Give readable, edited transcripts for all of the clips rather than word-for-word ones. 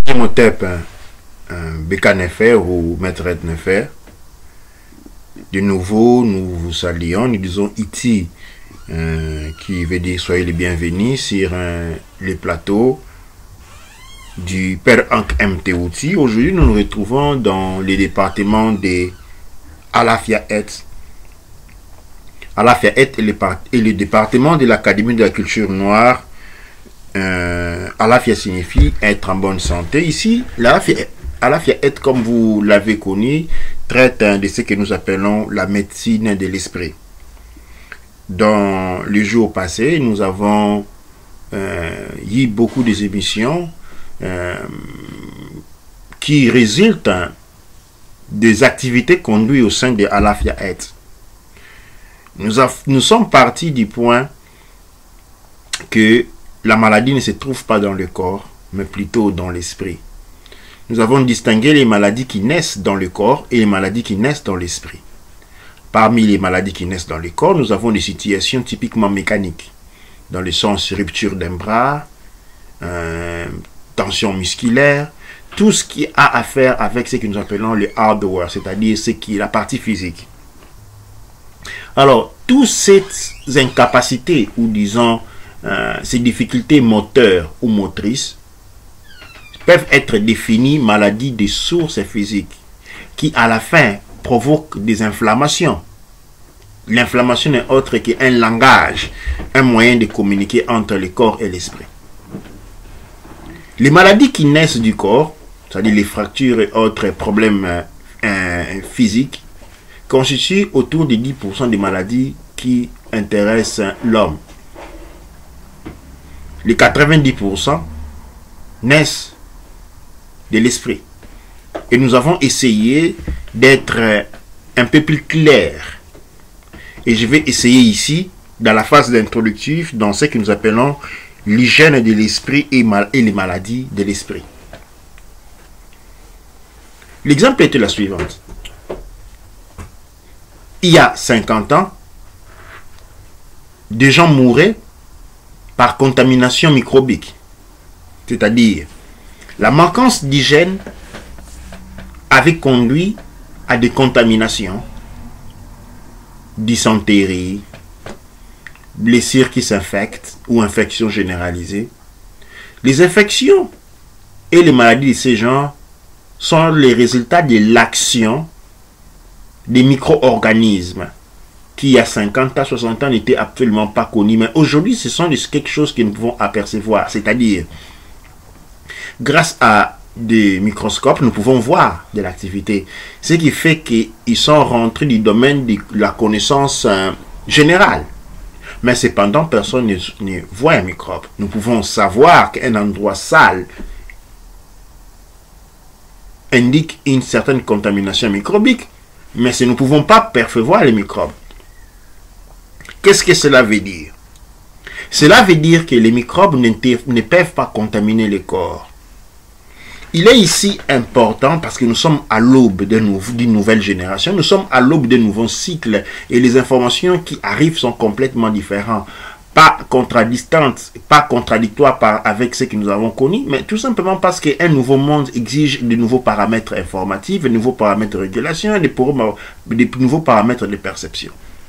Imhotep, Beka Nefer ou Maître Nefer. De nouveau, nous vous saluons, nous disons Iti, qui veut dire soyez les bienvenus sur les plateaux du Père Ankh Mtouti. Aujourd'hui, nous nous retrouvons dans les départements de Alafiaet. Alafiaet est le département de l'Académie de la culture noire. Alafia signifie être en bonne santé. Ici, Alafiaet, comme vous l'avez connu, traite de ce que nous appelons la médecine de l'esprit. Dans les jours passés, nous avons eu beaucoup d'émissions qui résultent des activités conduites au sein de Alafiaet. Nous sommes partis du point que la maladie ne se trouve pas dans le corps, mais plutôt dans l'esprit. Nous avons distingué les maladies qui naissent dans le corps et les maladies qui naissent dans l'esprit. Parmi les maladies qui naissent dans le corps, nous avons des situations typiquement mécaniques, dans le sens rupture d'un bras, tension musculaire, tout ce qui a à faire avec ce que nous appelons le hardware, c'est-à-dire ce qui est la partie physique. Alors, toutes ces incapacités, ou disons, ces difficultés moteurs ou motrices, peuvent être définies maladies de sources physiques, qui à la fin provoquent des inflammations. L'inflammation n'est autre qu'un langage, un moyen de communiquer entre le corps et l'esprit. Les maladies qui naissent du corps, c'est-à-dire les fractures et autres problèmes physiques, constituent autour de 10% des maladies qui intéressent l'homme. Les 90% naissent de l'esprit. Et nous avons essayé d'être un peu plus clair. Et je vais essayer ici, dans la phase d'introductif, dans ce que nous appelons l'hygiène de l'esprit et les maladies de l'esprit. L'exemple était la suivante. Il y a 50 ans, des gens mouraient par contamination microbique. C'est-à-dire, la manquance d'hygiène avait conduit à des contaminations, dysenterie, blessures qui s'infectent ou infections généralisées. Les infections et les maladies de ce genre sont les résultats de l'action des micro-organismes qui, il y a 50 à 60 ans, n'étaient absolument pas connus. Mais aujourd'hui, ce sont quelque chose que nous pouvons apercevoir. C'est-à-dire, grâce à des microscopes, nous pouvons voir de l'activité. Ce qui fait qu'ils sont rentrés du domaine de la connaissance générale. Mais cependant, personne ne voit un microbe. Nous pouvons savoir qu'un endroit sale indique une certaine contamination microbique, mais nous ne pouvons pas percevoir les microbes. Qu'est-ce que cela veut dire? Cela veut dire que les microbes ne peuvent pas contaminer le corps. Il est ici important parce que nous sommes à l'aube d'une nouvelle génération, nous sommes à l'aube d'un nouveau cycle et les informations qui arrivent sont complètement différentes. Pas contradistantes, pas contradictoires avec ce que nous avons connu, mais tout simplement parce qu'un nouveau monde exige de nouveaux paramètres informatifs, de nouveaux paramètres de régulation, de nouveaux paramètres de perception.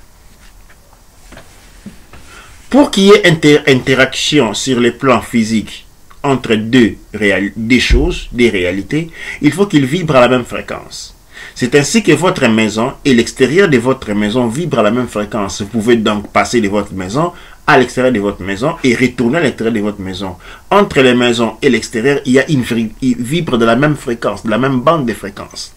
Pour qu'il y ait interaction sur le plan physique entre des réalités, il faut qu'ils vibrent à la même fréquence. C'est ainsi que votre maison et l'extérieur de votre maison vibrent à la même fréquence. Vous pouvez donc passer de votre maison à l'extérieur de votre maison et retourner à l'intérieur de votre maison. Entre les maisons et l'extérieur, il y a une vibre de la même fréquence, de la même bande de fréquences.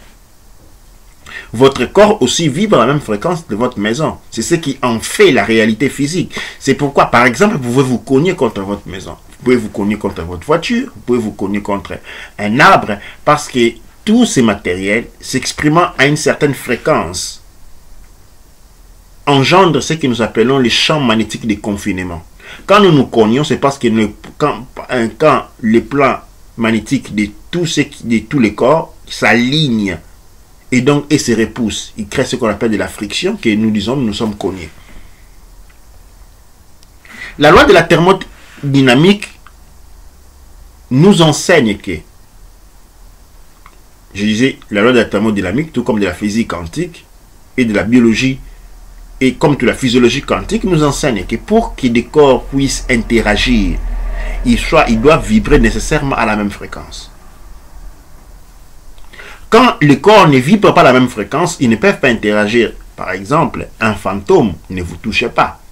Votre corps aussi vibre à la même fréquence de votre maison. C'est ce qui en fait la réalité physique. C'est pourquoi, par exemple, vous pouvez vous cogner contre votre maison. Vous pouvez vous cogner contre votre voiture. Vous pouvez vous cogner contre un arbre. Parce que tous ces matériels, s'exprimant à une certaine fréquence, engendrent ce que nous appelons les champs magnétiques de confinement. Quand nous nous cognons, c'est parce que quand les plans magnétiques de tous les corps s'alignent et donc et se repoussent, il crée ce qu'on appelle de la friction, que nous disons nous sommes cognés. La loi de la thermodynamique nous enseigne que je disais, la loi de la thermodynamique, tout comme de la physique quantique et de la biologie, et comme de la physiologie quantique, nous enseigne que pour que des corps puissent interagir, ils doivent vibrer nécessairement à la même fréquence. Quand les corps ne vibrent pas à la même fréquence, ils ne peuvent pas interagir. Par exemple, un fantôme ne vous touche pas.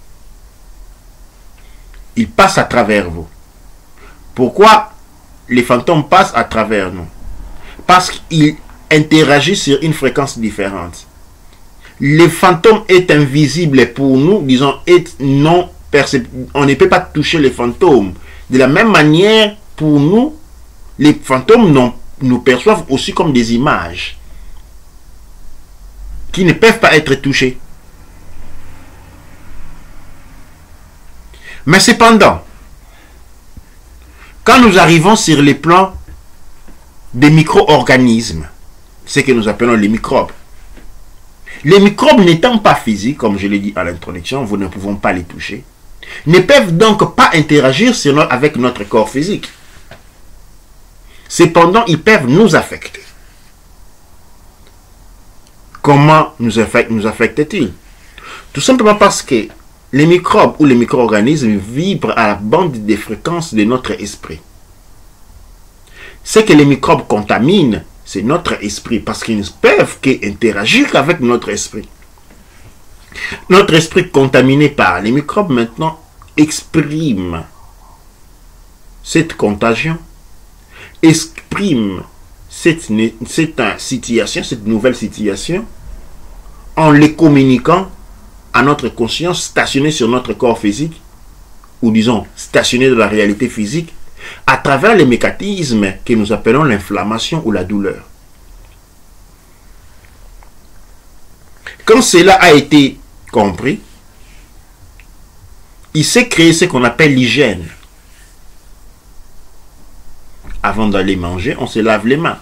Il passe à travers vous. Pourquoi les fantômes passent à travers nous? Parce qu'ils interagissent sur une fréquence différente. Le fantôme est invisible pour nous, disons, est non perceptible. On ne peut pas toucher les fantômes. De la même manière, pour nous, les fantômes nous perçoivent aussi comme des images qui ne peuvent pas être touchées. Mais cependant, quand nous arrivons sur les plans des micro-organismes, ce que nous appelons les microbes n'étant pas physiques, comme je l'ai dit à l'introduction, vous ne pouvons pas les toucher, ne peuvent donc pas interagir avec notre corps physique. Cependant, ils peuvent nous affecter. Comment nous affectent-ils? Tout simplement parce que les microbes ou les micro-organismes vibrent à la bande des fréquences de notre esprit. Ce que les microbes contaminent, c'est notre esprit, parce qu'ils ne peuvent qu'interagir avec notre esprit. Notre esprit contaminé par les microbes, maintenant, exprime cette contagion, exprime cette nouvelle situation, en les communiquant à notre conscience stationnée sur notre corps physique, ou disons stationnée dans la réalité physique, à travers les mécanismes que nous appelons l'inflammation ou la douleur. Quand cela a été compris, il s'est créé ce qu'on appelle l'hygiène. Avant d'aller manger, on se lave les mains.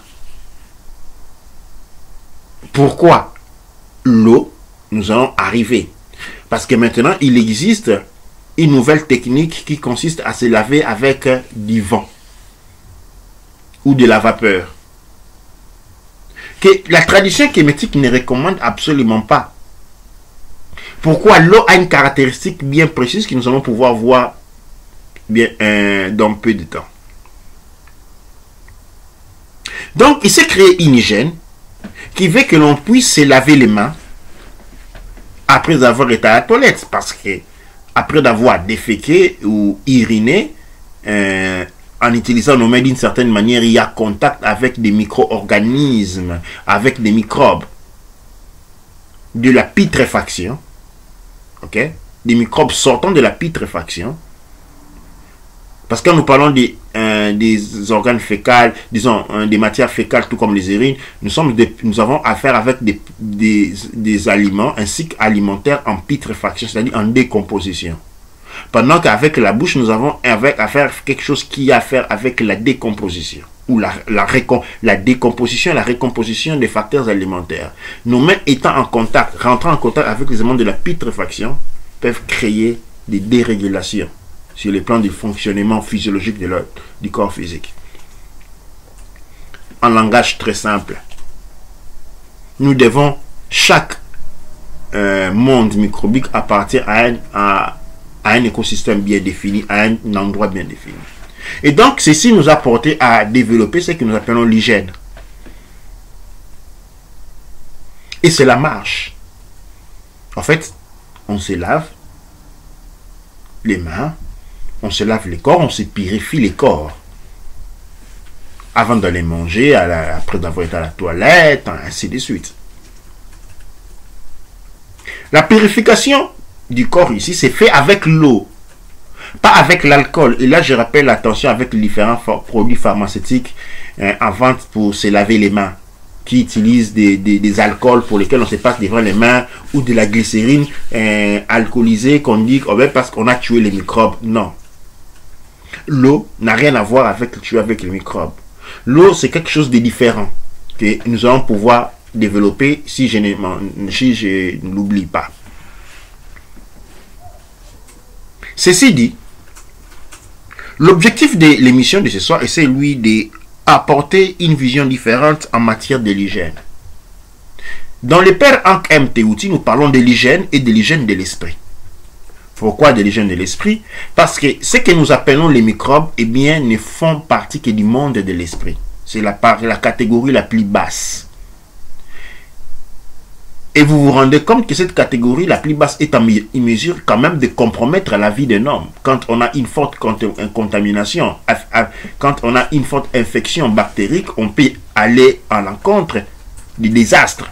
Pourquoi? L'eau, nous allons arriver. Parce que maintenant, il existe une nouvelle technique qui consiste à se laver avec du vent ou de la vapeur, que la tradition kémétique ne recommande absolument pas. Pourquoi? L'eau a une caractéristique bien précise que nous allons pouvoir voir bien dans peu de temps. Donc, il s'est créé une hygiène qui veut que l'on puisse se laver les mains après avoir été à la toilette, parce que après d'avoir déféqué ou uriné, en utilisant nos mains d'une certaine manière, il y a contact avec des micro-organismes, avec des microbes, de la putréfaction, ok, des microbes sortant de la putréfaction. Parce que quand nous parlons des organes fécals, disons des matières fécales, tout comme les urines, nous avons affaire avec des aliments, un cycle alimentaire en putréfaction, c'est-à-dire en décomposition. Pendant qu'avec la bouche, nous avons affaire à quelque chose qui a à faire avec la décomposition, ou la décomposition et la récomposition des facteurs alimentaires. Nos mains étant en contact, rentrant en contact avec les éléments de la putréfaction, peuvent créer des dérégulations sur le plan du fonctionnement physiologique du corps physique. En langage très simple, nous devons, chaque monde microbique appartient à un écosystème bien défini, à un endroit bien défini. Et donc, ceci nous a porté à développer ce que nous appelons l'hygiène. Et cela marche. En fait, on se lave les mains, on se lave les corps, on se purifie les corps. Avant d'aller manger, après d'avoir été à la toilette, ainsi de suite. La purification du corps ici, c'est fait avec l'eau, pas avec l'alcool. Et là, je rappelle attention avec les différents produits pharmaceutiques en vente pour se laver les mains, qui utilisent des alcools pour lesquels on se passe devant les mains, ou de la glycérine alcoolisée qu'on dit parce qu'on a tué les microbes. Non. L'eau n'a rien à voir avec tuer avec les microbes. L'eau, c'est quelque chose de différent que nous allons pouvoir développer si je ne l'oublie pas. Ceci dit, l'objectif de l'émission de ce soir est celui de apporter une vision différente en matière de l'hygiène. Dans le Père Ankh M. Théouti, nous parlons de l'hygiène et de l'hygiène de l'esprit. Pourquoi de l'hygiène de l'esprit? Parce que ce que nous appelons les microbes, eh bien, ne font partie que du monde de l'esprit. C'est la catégorie la plus basse. Et vous vous rendez compte que cette catégorie la plus basse est en mesure quand même de compromettre la vie d'un homme. Quand on a une forte contamination, quand on a une forte infection bactérique, on peut aller à l'encontre du désastre.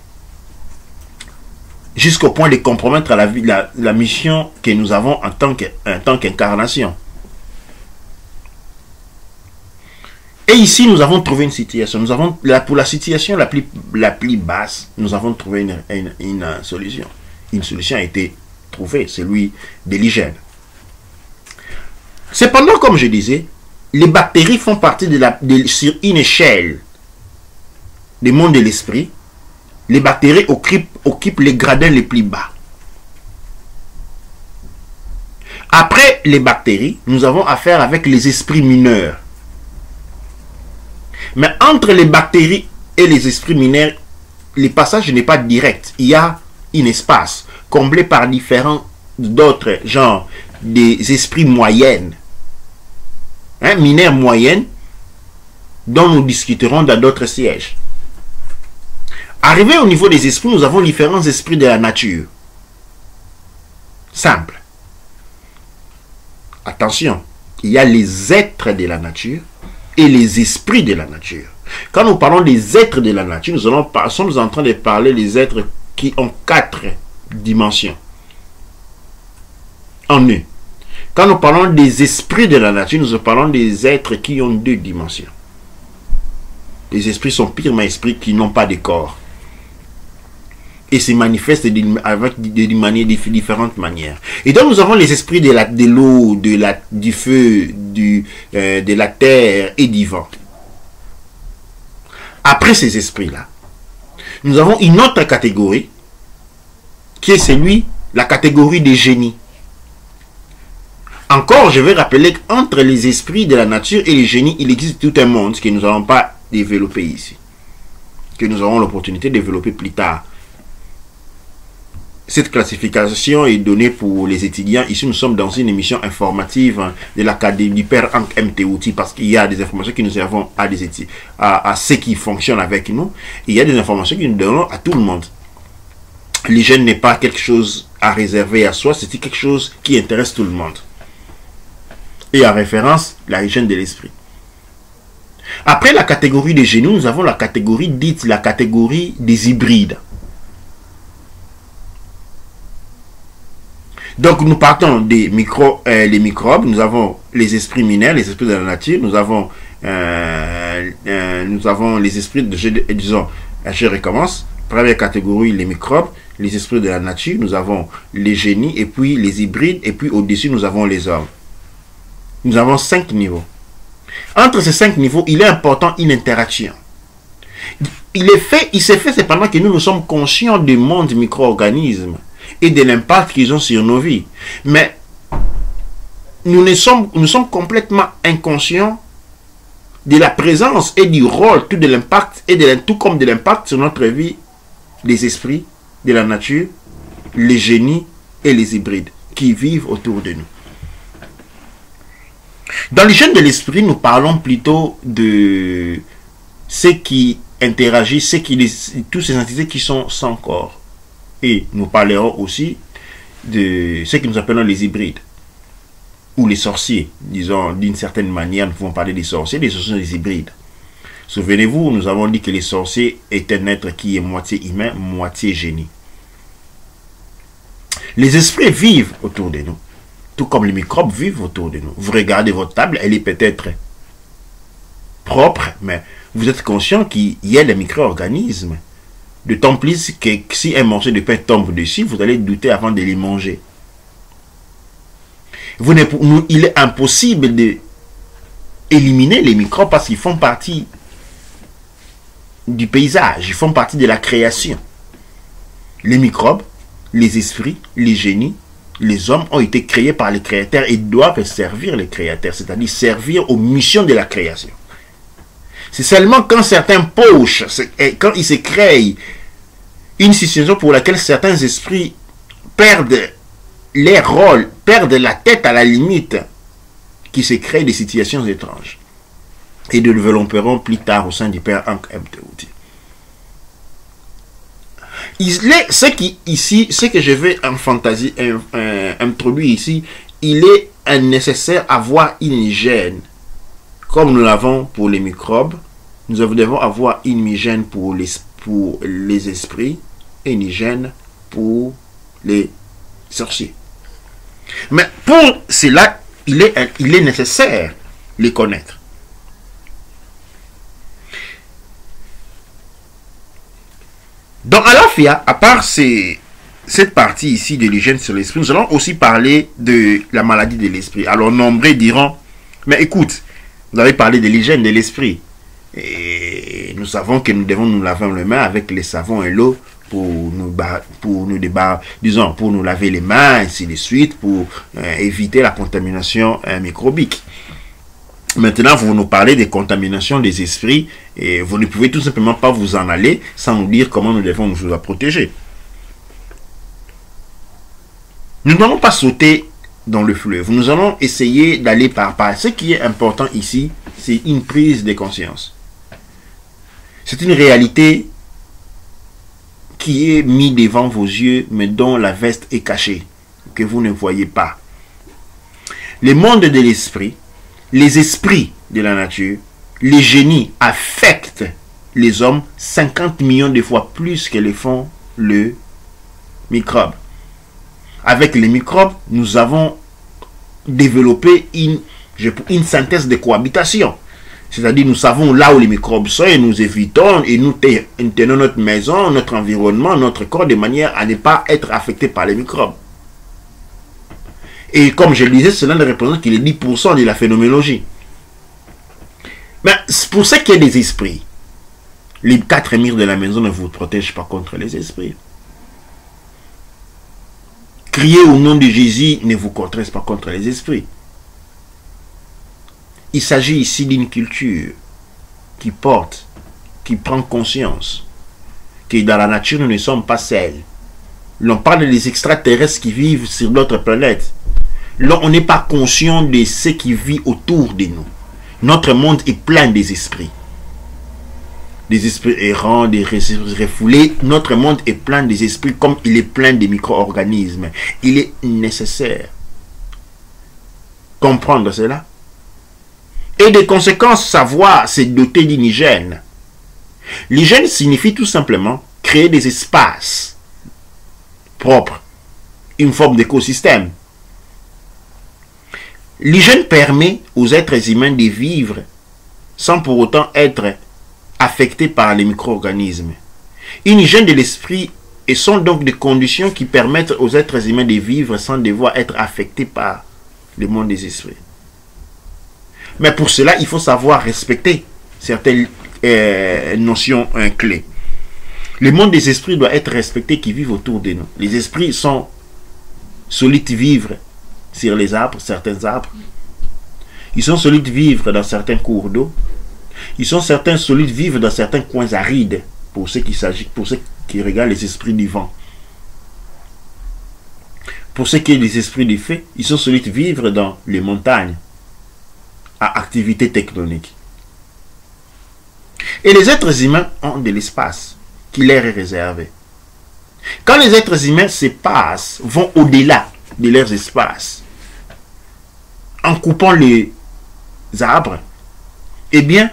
Jusqu'au point de compromettre la mission que nous avons en tant qu'incarnation. Et ici, nous avons trouvé une situation. Pour la situation la plus basse, nous avons trouvé une solution. Une solution a été trouvée, celui de l'hygiène. Cependant, comme je disais, les bactéries font partie sur une échelle du monde de l'esprit. Les bactéries occupent les gradins les plus bas. Après les bactéries, nous avons affaire avec les esprits mineurs. Mais entre les bactéries et les esprits mineurs, le passage n'est pas direct. Il y a un espace comblé par différents d'autres genres des esprits moyennes. Mineurs moyennes, dont nous discuterons dans d'autres sièges. Arrivé au niveau des esprits, nous avons différents esprits de la nature. Simple. Attention, il y a les êtres de la nature et les esprits de la nature. Quand nous parlons des êtres de la nature, nous sommes en train de parler des êtres qui ont 4 dimensions en eux. Quand nous parlons des esprits de la nature, nous parlons des êtres qui ont 2 dimensions. Les esprits sont purement esprits qui n'ont pas de corps. Et se manifestent avec différentes manières. Et donc nous avons les esprits de l'eau, du feu, de la terre et du vent. Après ces esprits-là, nous avons une autre catégorie qui est la catégorie des génies. Encore, je vais rappeler qu'entre les esprits de la nature et les génies, il existe tout un monde que nous n'allons pas développer ici, que nous aurons l'opportunité de développer plus tard. Cette classification est donnée pour les étudiants. Ici, nous sommes dans une émission informative de l'Académie du Père Ankh M. Théouti parce qu'il y a des informations que nous avons à ceux qui fonctionnent avec nous. Et il y a des informations que nous donnons à tout le monde. L'hygiène n'est pas quelque chose à réserver à soi, c'est quelque chose qui intéresse tout le monde. Et en référence, la hygiène de l'esprit. Après la catégorie des génies, nous avons la catégorie dite la catégorie des hybrides. Donc nous partons des les microbes, nous avons les esprits mineurs, les esprits de la nature, nous avons les esprits disons, je recommence. Première catégorie, les microbes, les esprits de la nature, nous avons les génies, et puis les hybrides, et puis au-dessus nous avons les hommes. Nous avons 5 niveaux. Entre ces 5 niveaux, il est important une interaction. Il s'est fait cependant que nous sommes conscients du monde micro-organismes et de l'impact qu'ils ont sur nos vies. Mais nous sommes complètement inconscients de la présence et du rôle, tout de l'impact, tout comme de l'impact sur notre vie, des esprits, de la nature, les génies et les hybrides qui vivent autour de nous. Dans l'hygiène de l'esprit, nous parlons plutôt de ceux qui interagissent, tous ces entités qui sont sans corps. Et nous parlerons aussi de ce que nous appelons les hybrides, ou les sorciers. Disons, d'une certaine manière, nous pouvons parler des sorciers, des hybrides. Souvenez-vous, nous avons dit que les sorciers est un être qui est moitié humain, moitié génie. Les esprits vivent autour de nous, tout comme les microbes vivent autour de nous. Vous regardez votre table, elle est peut-être propre, mais vous êtes conscient qu'il y a des micro-organismes. D'autant plus que si un morceau de pain tombe dessus, vous allez douter avant de les manger. Il est impossible d'éliminer les microbes parce qu'ils font partie du paysage, ils font partie de la création. Les microbes, les esprits, les génies, les hommes ont été créés par les créateurs et doivent servir les créateurs, c'est-à-dire servir aux missions de la création. C'est seulement quand certains poches, quand il se crée une situation pour laquelle certains esprits perdent les rôles, perdent la tête à la limite, qui se créent des situations étranges. Et nous le développerons plus tard au sein du Père Hank M. Tehuti. Ce que je vais en fantaisie introduire ici, il est nécessaire d'avoir une hygiène. Comme nous l'avons pour les microbes, nous devons avoir une hygiène pour les esprits et une hygiène pour les sorciers. Mais pour cela, il est nécessaire de les connaître. Dans Alafia, à part cette partie ici de l'hygiène sur l'esprit, nous allons aussi parler de la maladie de l'esprit. Alors, nombreux diront, mais écoute, vous avez parlé de l'hygiène de l'esprit. Et nous savons que nous devons nous laver les mains avec les savons et l'eau pour nous laver les mains, ainsi de suite, pour éviter la contamination microbique. Maintenant, vous nous parlez des contaminations des esprits et vous ne pouvez tout simplement pas vous en aller sans nous dire comment nous devons nous protéger. Nous n'allons pas sauter dans le fleuve. Nous allons essayer d'aller par pas. Ce qui est important ici, c'est une prise de conscience. C'est une réalité qui est mise devant vos yeux, mais dont la veste est cachée, que vous ne voyez pas. Le monde de l'esprit, les esprits de la nature, les génies affectent les hommes 50 millions de fois plus que le font le microbe. Avec les microbes, nous avons développé une synthèse de cohabitation. C'est-à-dire, nous savons là où les microbes sont et nous évitons et nous tenons notre maison, notre environnement, notre corps de manière à ne pas être affecté par les microbes. Et comme je le disais, cela ne représente que les 10% de la phénoménologie. Mais pour ce qui est des esprits, les 4 murs de la maison ne vous protègent pas contre les esprits. Crier au nom de Jésus ne vous protège pas contre les esprits. Il s'agit ici d'une culture qui prend conscience que dans la nature, nous ne sommes pas seuls. L'on parle des extraterrestres qui vivent sur d'autres planètes. Là, on n'est pas conscient de ce qui vit autour de nous. Notre monde est plein des esprits. Des esprits errants, des refoulés. Notre monde est plein des esprits comme il est plein de micro-organismes. Il est nécessaire comprendre cela. Et de conséquences, savoir se doter d'une hygiène. L'hygiène signifie tout simplement créer des espaces propres, une forme d'écosystème. L'hygiène permet aux êtres humains de vivre sans pour autant être affectés par les micro-organismes. Une hygiène de l'esprit et sont donc des conditions qui permettent aux êtres humains de vivre sans devoir être affectés par le monde des esprits. Mais pour cela, il faut savoir respecter certaines notions clés. Le monde des esprits doit être respecté qui vivent autour de nous. Les esprits sont solides vivre sur les arbres, certains arbres. Ils sont solides vivre dans certains cours d'eau. Ils sont certains solides vivre dans certains coins arides, pour ceux qui regardent les esprits du vent. Pour ceux qui sont les esprits du feu, ils sont solides vivre dans les montagnes, à activité tectonique. Et les êtres humains ont de l'espace qui leur est réservé. Quand les êtres humains se passent, vont au-delà de leurs espaces, en coupant les arbres, eh bien,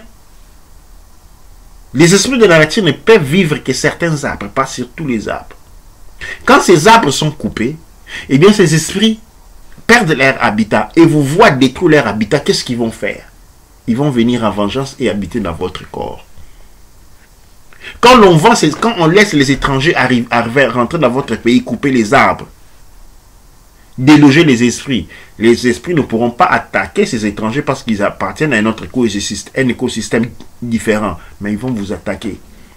les esprits de la nature ne peuvent vivre que certains arbres, pas sur tous les arbres. Quand ces arbres sont coupés, eh bien, ces esprits perdent leur habitat et vous voient détruire leur habitat. Qu'est-ce qu'ils vont faire? Ils vont venir en vengeance et habiter dans votre corps. Quand on laisse les étrangers rentrer dans votre pays, couper les arbres, déloger les esprits ne pourront pas attaquer ces étrangers parce qu'ils appartiennent à un autre écosystème différent, mais ils vont vous attaquer.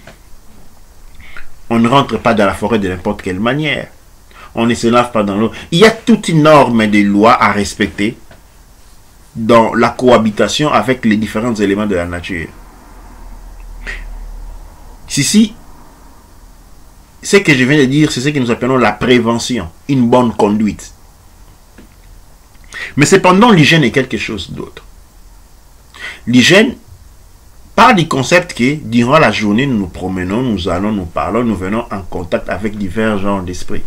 On ne rentre pas dans la forêt de n'importe quelle manière. On ne se lave pas dans l'eau. Il y a toute une norme de loi à respecter dans la cohabitation avec les différents éléments de la nature. Ceci, ce que je viens de dire, c'est ce que nous appelons la prévention, une bonne conduite. Mais cependant, l'hygiène est quelque chose d'autre. L'hygiène part du concept que durant la journée, nous nous promenons, nous allons, nous parlons, nous venons en contact avec divers genres d'esprits.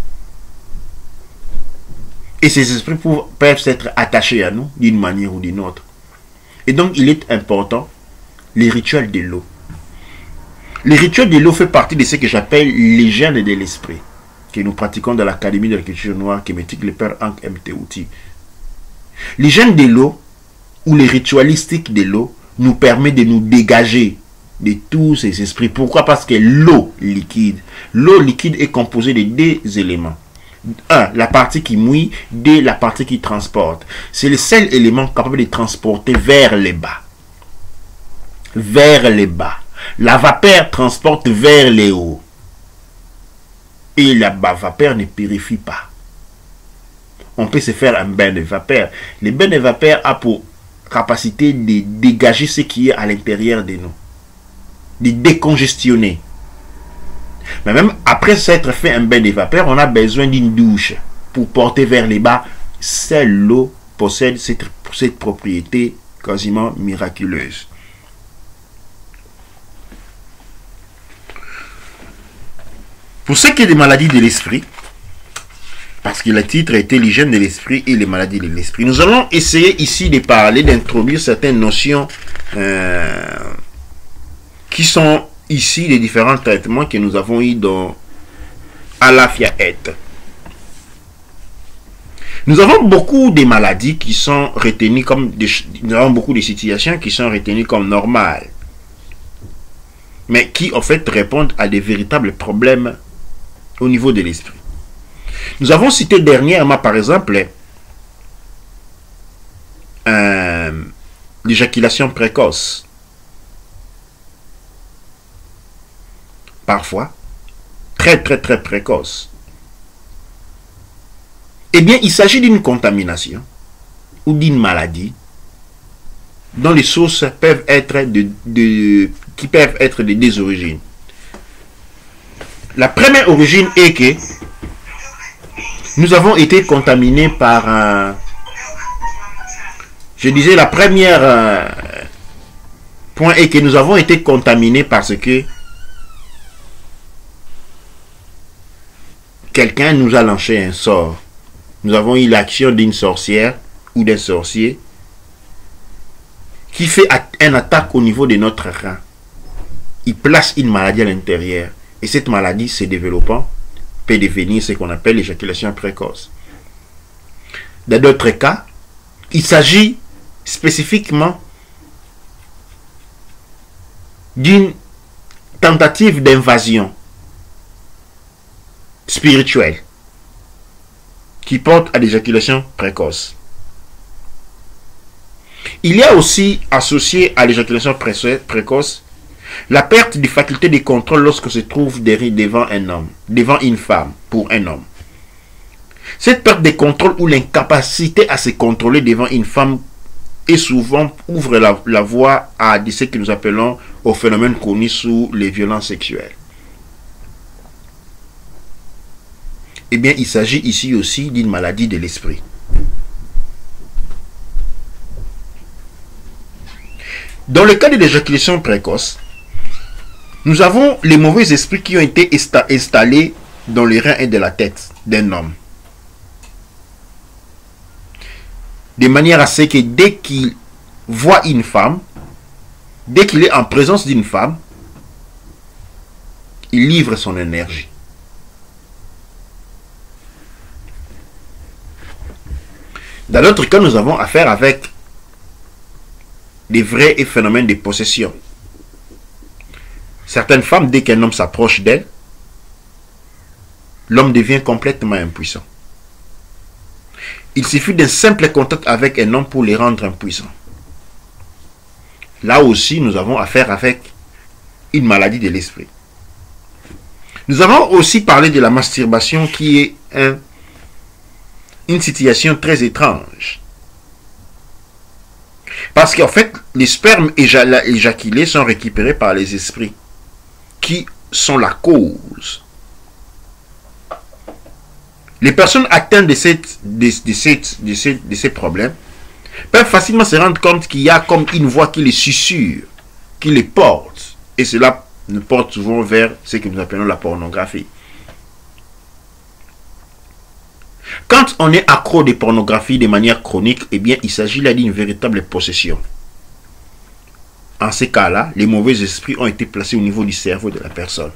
Et ces esprits peuvent être attachés à nous d'une manière ou d'une autre. Et donc, il est important, les rituels de l'eau. Les rituels de l'eau fait partie de ce que j'appelle l'hygiène de l'esprit, que nous pratiquons dans l'Académie de la culture noire, qui m'éthique le père Hank M. Teouti. L'hygiène de l'eau, ou les ritualistiques de l'eau, nous permet de nous dégager de tous ces esprits. Pourquoi? Parce que l'eau liquide est composée de deux éléments. 1. La partie qui mouille. 2. La partie qui transporte. C'est le seul élément capable de transporter vers les bas. Vers les bas. La vapeur transporte vers les hauts. Et la vapeur ne purifie pas. On peut se faire un bain de vapeur. Le bain de vapeur a pour capacité de dégager ce qui est à l'intérieur de nous. De décongestionner. Mais même après s'être fait un bain de vapeur, on a besoin d'une douche pour porter vers les bas. Seule l'eau possède cette propriété quasiment miraculeuse. Pour ce qui est des maladies de l'esprit, parce que le titre était l'hygiène de l'esprit et les maladies de l'esprit, nous allons essayer ici de parler, d'introduire certaines notions qui sont ici les différents traitements que nous avons eu dans Alafiaet. Nous avons beaucoup de maladies qui sont retenues comme nous avons beaucoup de situations qui sont retenues comme normales, mais qui en fait répondent à des véritables problèmes au niveau de l'esprit. Nous avons cité dernièrement, par exemple, l'éjaculation précoce. Parfois, très précoce. Eh bien, il s'agit d'une contamination ou d'une maladie dont les sources peuvent être qui peuvent être de deux origines. La première origine est que nous avons été contaminés par je disais la première point est que nous avons été contaminés parce que quelqu'un nous a lancé un sort. Nous avons eu l'action d'une sorcière ou d'un sorcier qui fait une attaque au niveau de notre rein. Il place une maladie à l'intérieur. Et cette maladie, se développant, peut devenir ce qu'on appelle l'éjaculation précoce. Dans d'autres cas, il s'agit spécifiquement d'une tentative d'invasion spirituelle qui porte à l'éjaculation précoce. Il y a aussi associé à l'éjaculation précoce la perte de faculté de contrôle lorsque se trouve devant un homme, devant une femme, pour un homme. Cette perte de contrôle ou l'incapacité à se contrôler devant une femme est souvent ouvre la voie à ce que nous appelons au phénomène connu sous les violences sexuelles. Eh bien, il s'agit ici aussi d'une maladie de l'esprit. Dans le cas de l'éjaculation précoce, nous avons les mauvais esprits qui ont été installés dans les reins et de la tête d'un homme. De manière à ce que dès qu'il voit une femme, dès qu'il est en présence d'une femme, il livre son énergie. Dans d'autres cas, nous avons affaire avec des vrais phénomènes de possession. Certaines femmes, dès qu'un homme s'approche d'elles, l'homme devient complètement impuissant. Il suffit d'un simple contact avec un homme pour les rendre impuissants. Là aussi, nous avons affaire avec une maladie de l'esprit. Nous avons aussi parlé de la masturbation qui est une situation très étrange. Parce qu'en fait, les spermes éjaculés sont récupérés par les esprits. qui sont la cause. Les personnes atteintes de ces problèmes peuvent facilement se rendre compte qu'il y a comme une voix qui les susurre, qui les porte. Et cela nous porte souvent vers ce que nous appelons la pornographie. Quand on est accro de pornographie de manière chronique, eh bien, il s'agit là d'une véritable possession. En ces cas-là, les mauvais esprits ont été placés au niveau du cerveau de la personne.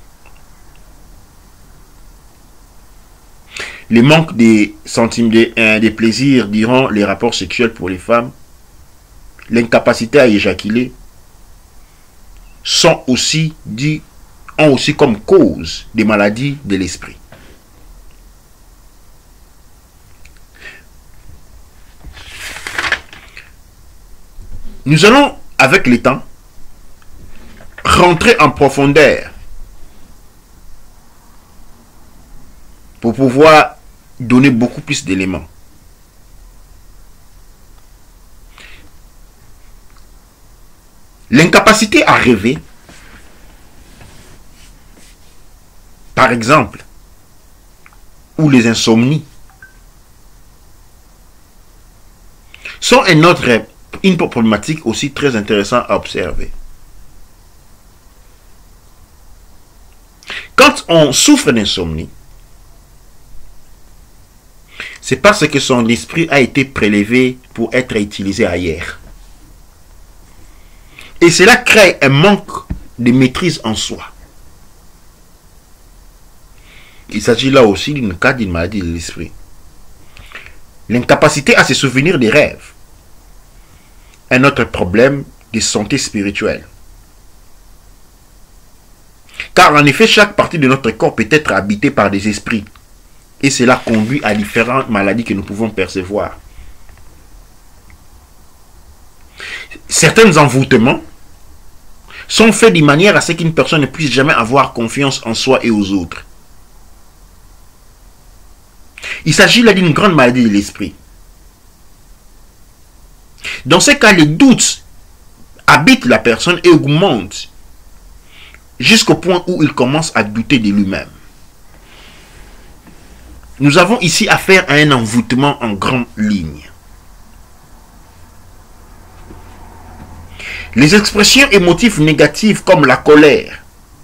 Le manque des plaisirs durant les rapports sexuels pour les femmes, l'incapacité à éjaculer, ont aussi comme cause des maladies de l'esprit. Nous allons, avec le temps, rentrer en profondeur pour pouvoir donner beaucoup plus d'éléments. L'incapacité à rêver, par exemple, ou les insomnies, sont une problématique aussi très intéressante à observer. Quand on souffre d'insomnie, c'est parce que son esprit a été prélevé pour être utilisé ailleurs. Et cela crée un manque de maîtrise en soi. Il s'agit là aussi d'une cas d'une maladie de l'esprit. L'incapacité à se souvenir des rêves. Un autre problème de santé spirituelle. Car en effet, chaque partie de notre corps peut être habitée par des esprits. Et cela conduit à différentes maladies que nous pouvons percevoir. Certains envoûtements sont faits d'une manière à ce qu'une personne ne puisse jamais avoir confiance en soi et aux autres. Il s'agit là d'une grande maladie de l'esprit. Dans ce cas, les doutes habitent la personne et augmentent jusqu'au point où il commence à douter de lui-même. Nous avons ici affaire à un envoûtement en grande ligne. Les expressions émotives négatives comme la colère,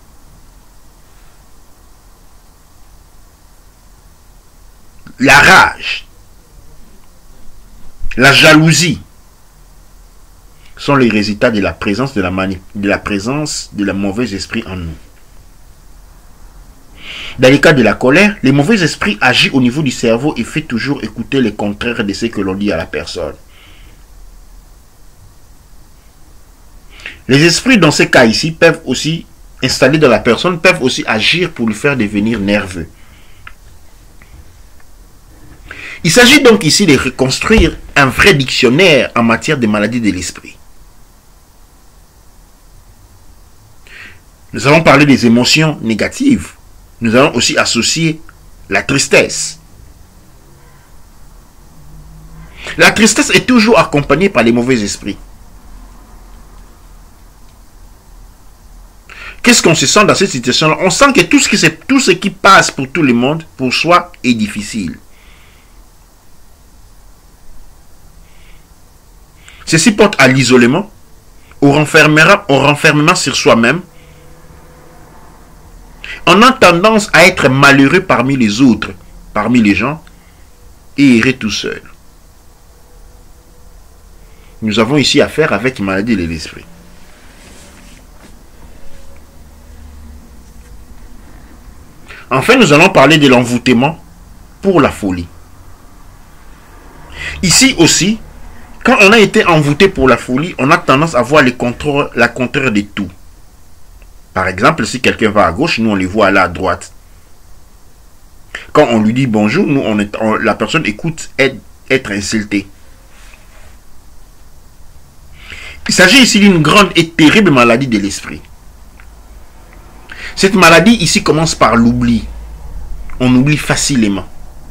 la rage, la jalousie sont les résultats de la présence de la mauvais esprit en nous. Dans le cas de la colère, le mauvais esprit agit au niveau du cerveau et fait toujours écouter le contraire de ce que l'on dit à la personne. Les esprits dans ces cas ici peuvent aussi, installés dans la personne, peuvent aussi agir pour lui faire devenir nerveux. Il s'agit donc ici de reconstruire un vrai dictionnaire en matière de maladies de l'esprit. Nous allons parler des émotions négatives. Nous allons aussi associer la tristesse. La tristesse est toujours accompagnée par les mauvais esprits. Qu'est-ce qu'on se sent dans cette situation-là? On sent que tout ce qui passe pour tout le monde, pour soi, est difficile. Ceci porte à l'isolement, au renfermement sur soi-même. On a tendance à être malheureux parmi les autres, parmi les gens, et errer tout seul. Nous avons ici affaire avec une maladie de l'esprit. Enfin, nous allons parler de l'envoûtement pour la folie. Ici aussi, quand on a été envoûté pour la folie, on a tendance à voir la contraire de tout. Par exemple, si quelqu'un va à gauche, nous on les voit aller à droite. Quand on lui dit bonjour, la personne écoute être insultée. Il s'agit ici d'une grande et terrible maladie de l'esprit. Cette maladie ici commence par l'oubli. On oublie facilement.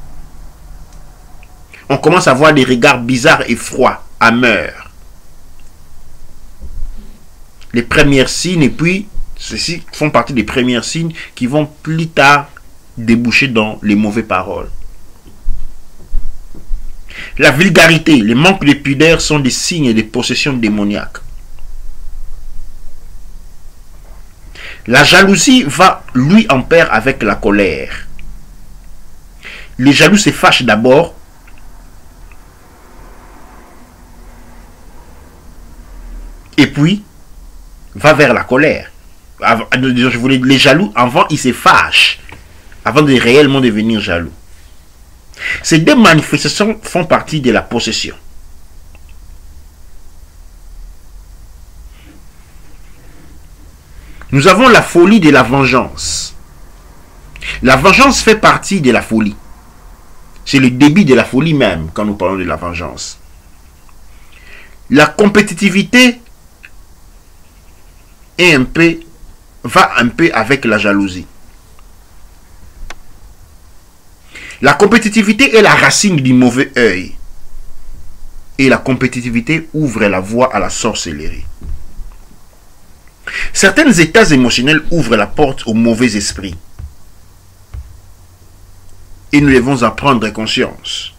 On commence à avoir des regards bizarres et froids, amers. Les premiers signes, et puis Ceux-ci font partie des premiers signes qui vont plus tard déboucher dans les mauvaises paroles. La vulgarité, le manque de pudeur sont des signes de possession démoniaque. La jalousie va, lui, en pair avec la colère. Les jaloux se fâchent d'abord et puis va vers la colère. Les jaloux, avant, ils se fâchent avant de réellement devenir jaloux. Ces deux manifestations font partie de la possession. Nous avons la folie de la vengeance. La vengeance fait partie de la folie. C'est le début de la folie même quand nous parlons de la vengeance. La compétitivité va un peu avec la jalousie. La compétitivité est la racine du mauvais œil. Et la compétitivité ouvre la voie à la sorcellerie. Certains états émotionnels ouvrent la porte au mauvais esprit. Et nous devons en prendre conscience.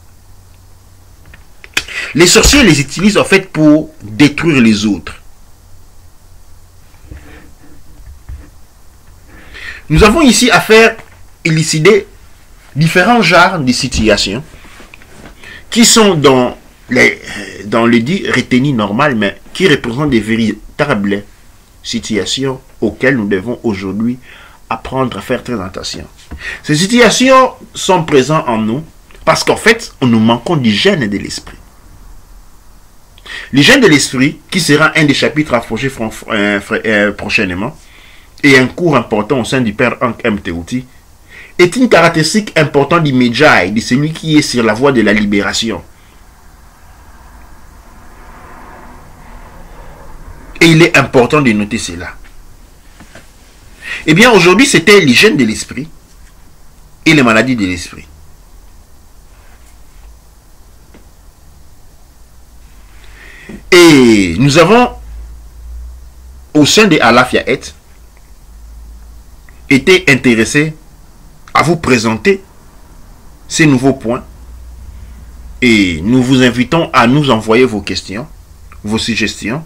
Les sorciers les utilisent en fait pour détruire les autres. Nous avons ici à faire élucider différents genres de situations qui sont dans le dit retenu normal, mais qui représentent des véritables situations auxquelles nous devons aujourd'hui apprendre à faire très attention. Ces situations sont présentes en nous parce qu'en fait, nous manquons du gène de l'esprit. Le gène de l'esprit, qui sera un des chapitres approchés prochainement, et un cours important au sein du Père Hank M. Tehuti, est une caractéristique importante du Medjay, de celui qui est sur la voie de la libération. Et il est important de noter cela. Eh bien, aujourd'hui, c'était l'hygiène de l'esprit et les maladies de l'esprit. Et nous avons, au sein de Alafiaet, été intéressés à vous présenter ces nouveaux points. Et nous vous invitons à nous envoyer vos questions, vos suggestions.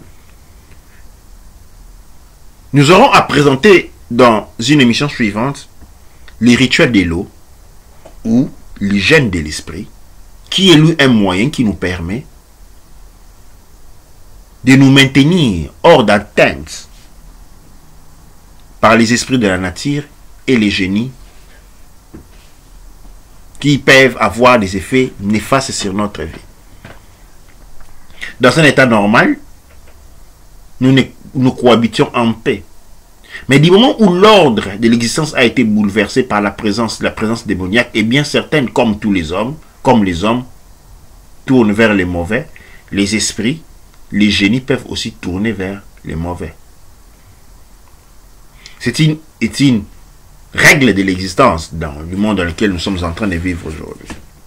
Nous aurons à présenter dans une émission suivante les rituels de l'eau ou l'hygiène de l'esprit, qui est lui un moyen qui nous permet de nous maintenir hors d'atteinte par les esprits de la nature et les génies qui peuvent avoir des effets néfastes sur notre vie. Dans un état normal, nous cohabitions en paix. Mais du moment où l'ordre de l'existence a été bouleversé par la présence démoniaque, et bien certaines, comme les hommes, tournent vers les mauvais, les esprits, les génies peuvent aussi tourner vers les mauvais. C'est une règle de l'existence dans le monde dans lequel nous sommes en train de vivre aujourd'hui.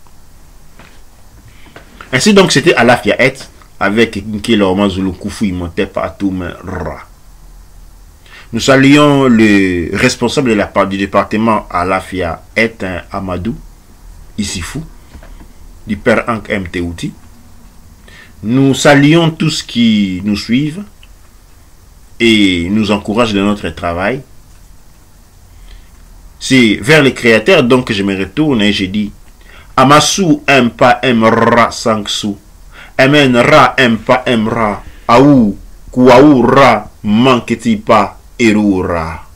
Ainsi donc, c'était Alafiaet avec Nkelo Zulu Kufu Imotepa Atoum Ra. Nous saluons le responsable du département Alafiaet Amadou Isifou, du Père Hank M. Tehuti. Nous saluons tous qui nous suivent et nous encouragent dans notre travail. C'est vers les créateurs donc que je me retourne et je dis Amasu Mpa Mra Sangsu Amen Ra Mpa Mra Aou Kouaou Ra Manketi Pa Erura.